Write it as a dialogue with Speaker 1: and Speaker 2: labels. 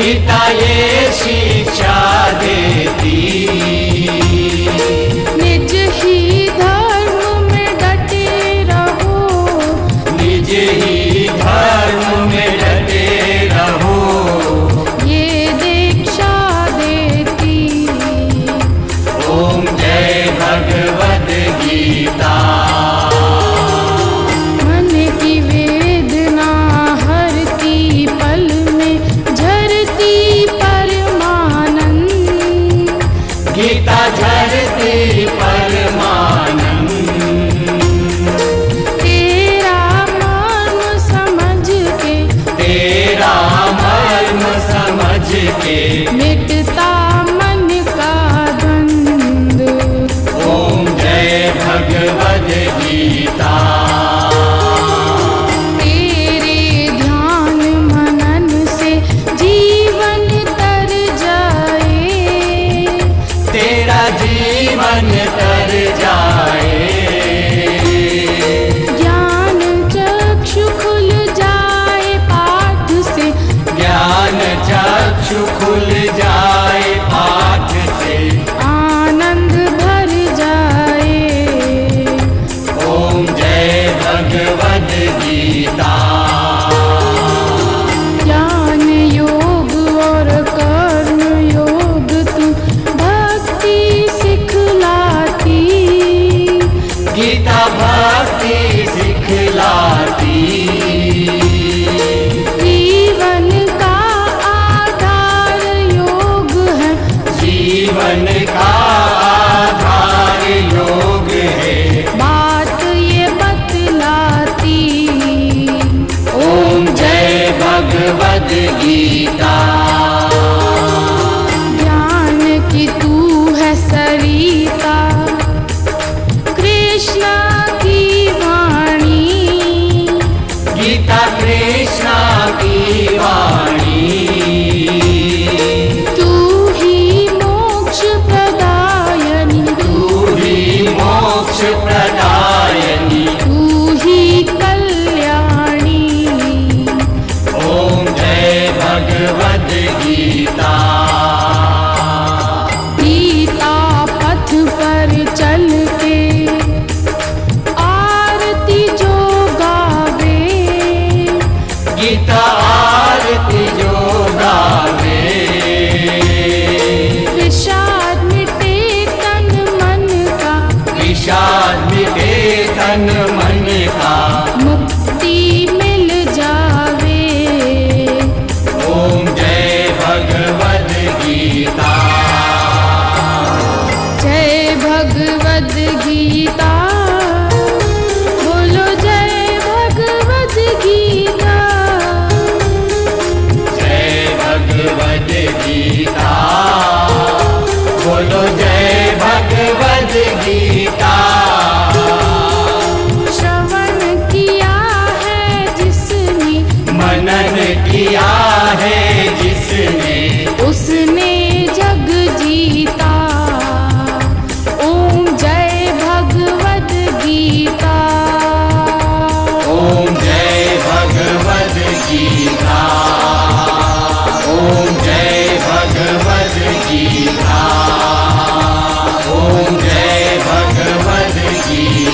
Speaker 1: गीता ये शिक्षा देती,
Speaker 2: निज ही धर्म में डटे रहो,
Speaker 1: निज ही धर्म में डटे रहो,
Speaker 2: ये दीक्षा देती।
Speaker 1: ओम जय भगवद गीता।
Speaker 2: मन की वेदना हरती, पल में झरती परमानंद,
Speaker 1: गीता झरती परमानंद,
Speaker 2: तेरा मर्म समझ के,
Speaker 1: तेरा मर्म समझ के,
Speaker 2: मिटता मन का द्वंद।
Speaker 1: ओम जय भगवद गीता।
Speaker 2: तेरे ध्यान मनन से जीवन तर जाए,
Speaker 1: तेरा जीवन तर जाए,
Speaker 2: ज्ञान चक्षु खुल जाए पाठ से,
Speaker 1: ज्ञान चक्षु खुल जाए पाठ से,
Speaker 2: आनंद भर जाए।
Speaker 1: ओम जय भगवद गीता।
Speaker 2: ज्ञान योग और कर्म योग तू भक्ति सिखलाती,
Speaker 1: गीता भक्ति सिखलाती,
Speaker 2: जीवन का आधार योग है,
Speaker 1: जीवन का आधार योग है,
Speaker 2: बात ये बतलाती।
Speaker 1: ओम जय भगवद गीता।
Speaker 2: ज्ञान की तू है सरिता, कृष्ण की वाणी,
Speaker 1: गीता कृष्ण की वाणी,
Speaker 2: तू ही मोक्ष प्रदायनी,
Speaker 1: तू ही मोक्ष प्रदायनी,
Speaker 2: तू ही कल्याणी।
Speaker 1: ओम जय भगवद गीता।
Speaker 2: गीता पथ पर चल के आरती जो गावे,
Speaker 1: गीता आरती जो गावे,
Speaker 2: विषाद मिटे तन मन का,
Speaker 1: विषाद मिटे तन मन का,
Speaker 2: मुक्ति मिल जावे।
Speaker 1: ओम जय भगवद गीता।
Speaker 2: जय भगवद गीता, बोलो जय भगवद गीता।
Speaker 1: जय भगवद गीता, बोलो जय भगवद गीता।
Speaker 2: श्रवण किया है जिसने,
Speaker 1: मनन किया है जिसने,
Speaker 2: उसने जग जीता। ओम जय भगवद गीता।
Speaker 1: ओम जय भगवद गीता। ओम जय भगवद गीता। ओम जय भगवद गीता।